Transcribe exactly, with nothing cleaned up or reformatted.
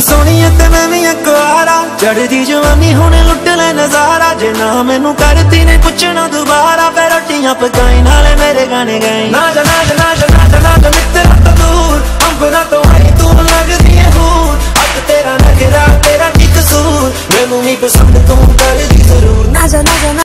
सोनी ते मैं भी अखबारा चढ़दी जवानी हुणे लुट ले नजारा जे ना मैनू करती ने पुछना दोबारा फिर रोटियां पकाई नाले मेरे गाने गाई ना जा ना जा ना जा ना जा ना जा मित्रा तो दूर अंबरा तो आई तू लगदी है हूर अब तेरा नखरा तेरा की कसूर मैनू नहीं पसंद तू कर